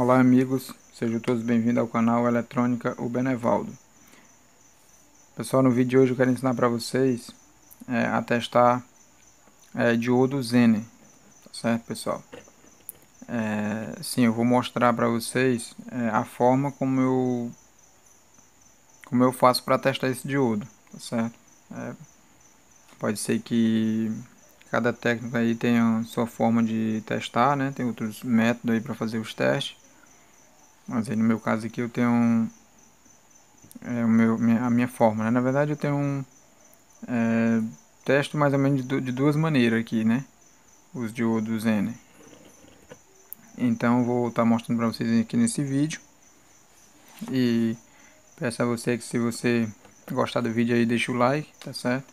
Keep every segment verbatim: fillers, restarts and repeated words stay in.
Olá amigos, sejam todos bem-vindos ao canal Eletrônica o Benevaldo. Pessoal, no vídeo de hoje eu quero ensinar para vocês é, a testar é, diodo Zener, tá certo pessoal? É, sim, eu vou mostrar para vocês é, a forma como eu como eu faço para testar esse diodo, tá certo? É, pode ser que cada técnico aí tenha sua forma de testar, né? Tem outros métodos aí para fazer os testes. Mas aí no meu caso aqui eu tenho um, é, o meu, minha, a minha forma, né? Na verdade eu tenho um é, testo mais ou menos de, de duas maneiras aqui, né? Os diodos Zener. Então eu vou estar mostrando para vocês aqui nesse vídeo. E peço a você que se você gostar do vídeo aí, deixa o like, tá certo?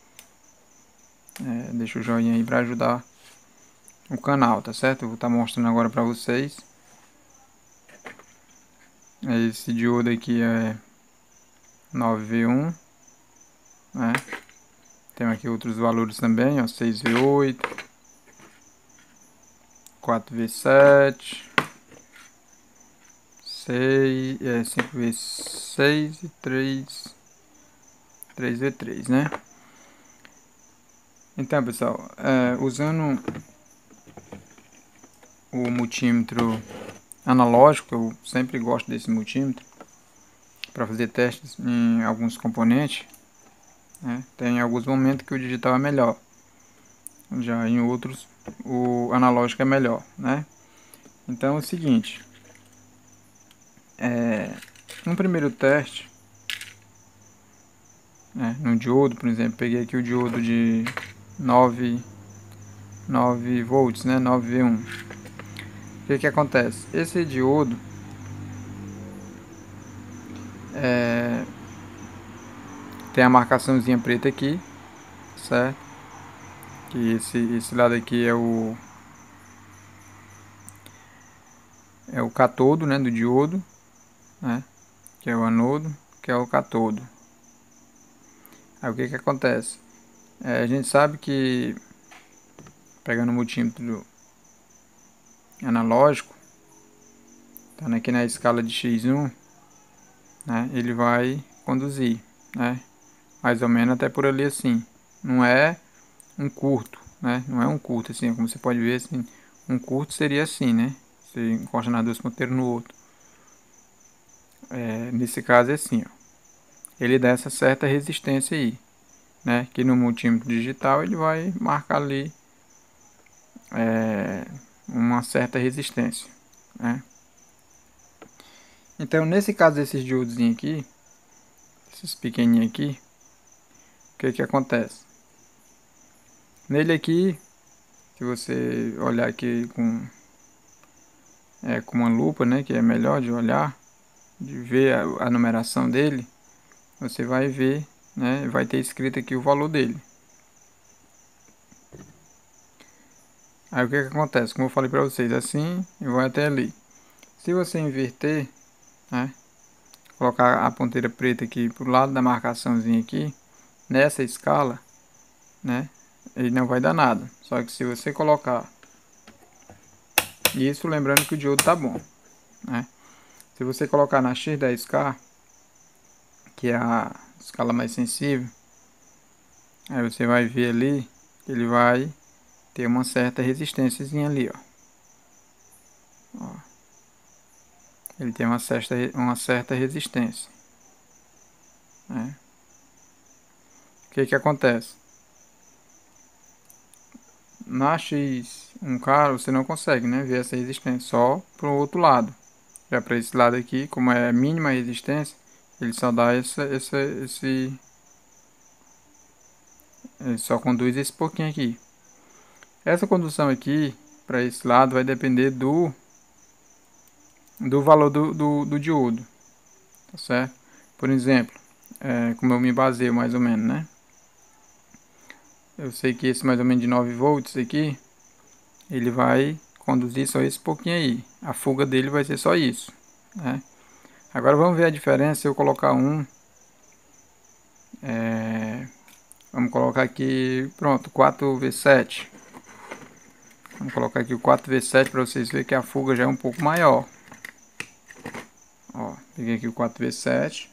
É, deixa o joinha aí para ajudar o canal, tá certo? Eu vou estar mostrando agora para vocês. Esse diodo aqui é nove V um, né? Tem aqui outros valores também, ó, seis V oito, quatro V sete, seis, é, cinco V seis e três, três V três, né? Então, pessoal, é, usando o multímetro analógico, eu sempre gosto desse multímetro para fazer testes em alguns componentes, né? Tem alguns momentos que o digital é melhor, já em outros o analógico é melhor, né? Então é o seguinte, é, no primeiro teste, né, no diodo, por exemplo, peguei aqui o diodo de nove volts, né, nove V um. O que que acontece? Esse diodo é, tem a marcaçãozinha preta aqui, certo? Que esse, esse lado aqui é o é o catodo, né, do diodo, né? Que é o anodo, que é o catodo. Aí o que que acontece? É, a gente sabe que pegando o multímetro analógico, tá aqui na escala de xis um, né, ele vai conduzir, né, mais ou menos até por ali assim. Não é um curto, né, não é um curto assim, como você pode ver assim, um curto seria assim, né, você encosta nas duas ponteiras no outro. É, nesse caso é assim, ó, ele dá essa certa resistência aí, né, que no multímetro digital ele vai marcar ali é, uma certa resistência, né. Então nesse caso desses diodos aqui, esses pequenininhos aqui, o que que acontece? Nele aqui, se você olhar aqui com, é, com uma lupa, né, que é melhor de olhar, de ver a, a numeração dele, você vai ver, né, vai ter escrito aqui o valor dele. Aí o que que acontece? Como eu falei para vocês, assim e vai até ali. Se você inverter, né, colocar a ponteira preta aqui pro lado da marcaçãozinha aqui, nessa escala, né, ele não vai dar nada. Só que se você colocar isso, lembrando que o diodo tá bom, né? Se você colocar na X dez K, que é a escala mais sensível, aí você vai ver ali que ele vai ter uma certa resistênciazinha ali, ó. Ó. Ele tem uma certa, uma certa resistência, né? O que que acontece? Na X um K você não consegue, né, ver essa resistência, só para o outro lado. Já para esse lado aqui, como é mínima resistência, ele só dá essa, essa, esse, ele só conduz esse pouquinho aqui. Essa condução aqui para esse lado vai depender do do valor do, do, do diodo, tá certo? Por exemplo, é, como eu me baseio mais ou menos, né? Eu sei que esse mais ou menos de nove volts aqui, ele vai conduzir só esse pouquinho aí. A fuga dele vai ser só isso, né? Agora vamos ver a diferença se eu colocar um, é, vamos colocar aqui, pronto, quatro V sete. Vamos colocar aqui o quatro V sete para vocês verem que a fuga já é um pouco maior, Peguei aqui o quatro vezes sete.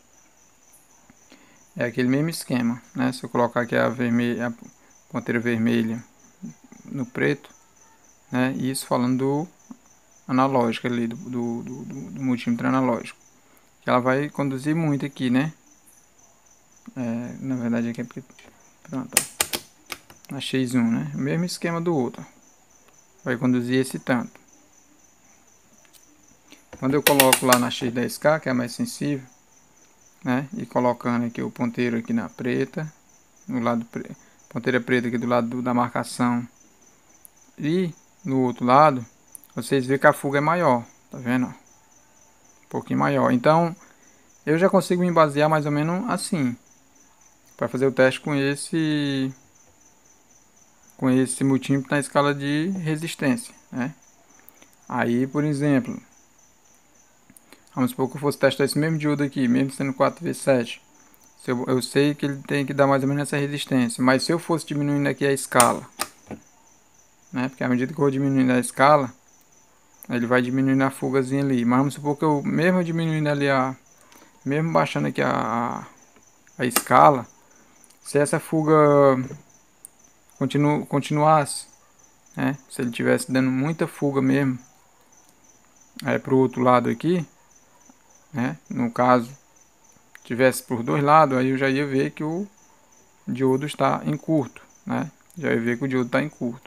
É aquele mesmo esquema, né? Se eu colocar aqui a vermelha, a ponteira vermelha no preto, né? Isso falando do analógico ali, do, do, do, do multímetro analógico. Que ela vai conduzir muito aqui, né? É, na verdade aqui é porque... Pronto, ó. Na xis um, né? O mesmo esquema do outro. Vai conduzir esse tanto. Quando eu coloco lá na xis dez K, que é a mais sensível, né? E colocando aqui o ponteiro aqui na preta, no lado pre... ponteira preta aqui do lado do, da marcação, e no outro lado, vocês veem que a fuga é maior, tá vendo? Um pouquinho maior. Então, eu já consigo me basear mais ou menos assim, para fazer o teste com esse com esse multímetro na escala de resistência, né? Aí, por exemplo, vamos supor que eu fosse testar esse mesmo diodo aqui, mesmo sendo quatro vezes sete. Se eu, eu sei que ele tem que dar mais ou menos essa resistência, mas se eu fosse diminuindo aqui a escala, né? Porque à medida que eu vou diminuindo a escala, ele vai diminuindo a fugazinha ali. Mas vamos supor que eu, mesmo diminuindo ali a... Mesmo baixando aqui a, a, a escala, se essa fuga continu, continuasse, né? Se ele tivesse dando muita fuga mesmo, é, para o outro lado aqui, né? No caso, tivesse por dois lados, aí eu já ia ver que o diodo está em curto, né? Já ia ver que o diodo está em curto.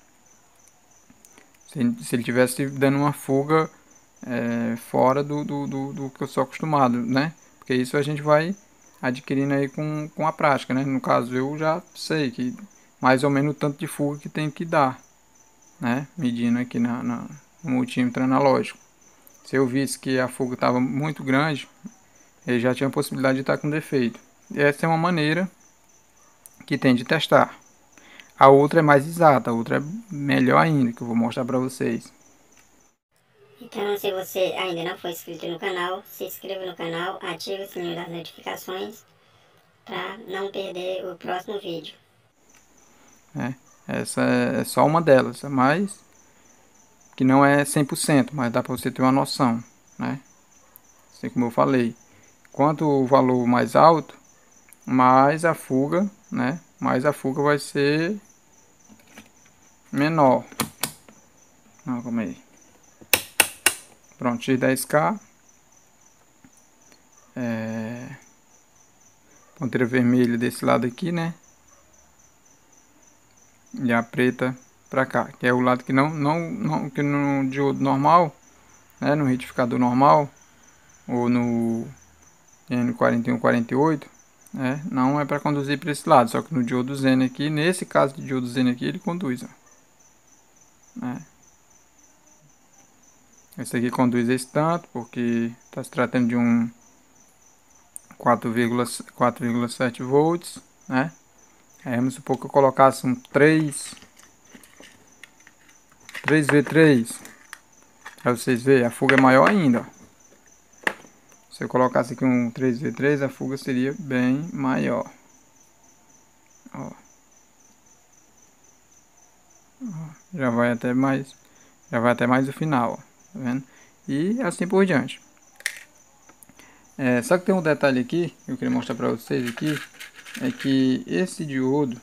Se, se ele tivesse dando uma fuga é, fora do, do, do, do que eu sou acostumado, né? Porque isso a gente vai adquirindo aí com, com a prática, né? No caso, eu já sei que mais ou menos o tanto de fuga que tem que dar, né? Medindo aqui na, na, no multímetro analógico. Se eu visse que a fuga estava muito grande, ele já tinha a possibilidade de estar com defeito. E essa é uma maneira que tem de testar. A outra é mais exata, a outra é melhor ainda, que eu vou mostrar para vocês. Então, se você ainda não for inscrito no canal, se inscreva no canal, ative o sininho das notificações para não perder o próximo vídeo. É, essa é só uma delas, mas que não é cem por cento, mas dá para você ter uma noção, né? Assim como eu falei, quanto o valor mais alto, mais a fuga, né? Mais a fuga vai ser menor. Não, calma aí. Pronto, xis dez K. É, ponteira vermelha desse lado aqui, né? E a preta pra cá, que é o lado que não, não, não que no diodo normal, né? No retificador normal, ou no N quarenta e um quarenta e oito, né? Não é para conduzir para esse lado, só que no diodo Zen aqui, nesse caso de diodo Zen aqui, ele conduz, ó, né? Esse aqui conduz esse tanto, porque está se tratando de um quatro vírgula sete volts, né? Aí vamos supor que eu colocasse um três, três vezes três, para vocês verem, a fuga é maior ainda, ó. Se eu colocasse aqui um três vezes três, a fuga seria bem maior. Ó. Ó, já vai até mais, já vai até mais o final, ó, tá vendo? E assim por diante. É, só que tem um detalhe aqui, que eu queria mostrar para vocês aqui, é que esse diodo,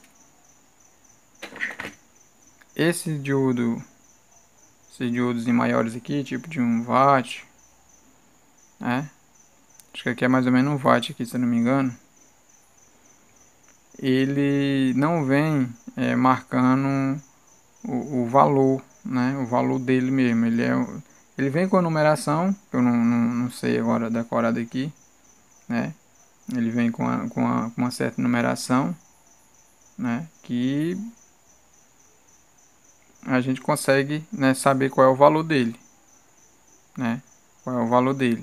esse diodo, esses diodos em maiores aqui, tipo de um watt, né? Acho que aqui é mais ou menos um watt aqui, se eu não me engano. Ele não vem é, marcando o, o valor, né? O valor dele mesmo. Ele é, ele vem com a numeração, que eu não, não, não sei agora decorada aqui, né? Ele vem com, a, com, a, com uma certa numeração, né? Que a gente consegue, né, saber qual é o valor dele, né? Qual é o valor dele.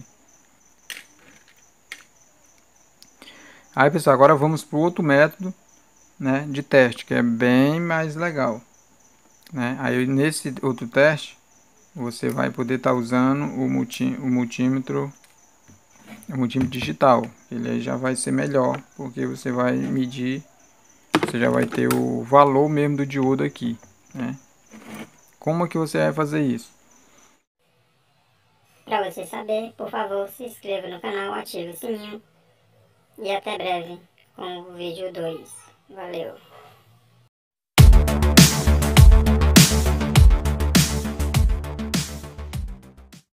Aí, pessoal, agora vamos para o outro método, né, de teste, que é bem mais legal, né? Aí nesse outro teste você vai poder estar tá usando o, multi, o multímetro, o multímetro digital. Ele aí já vai ser melhor, porque você vai medir, você já vai ter o valor mesmo do diodo aqui, né? Como é que você vai fazer isso? Para você saber, por favor, se inscreva no canal, ative o sininho e até breve com o vídeo dois. Valeu!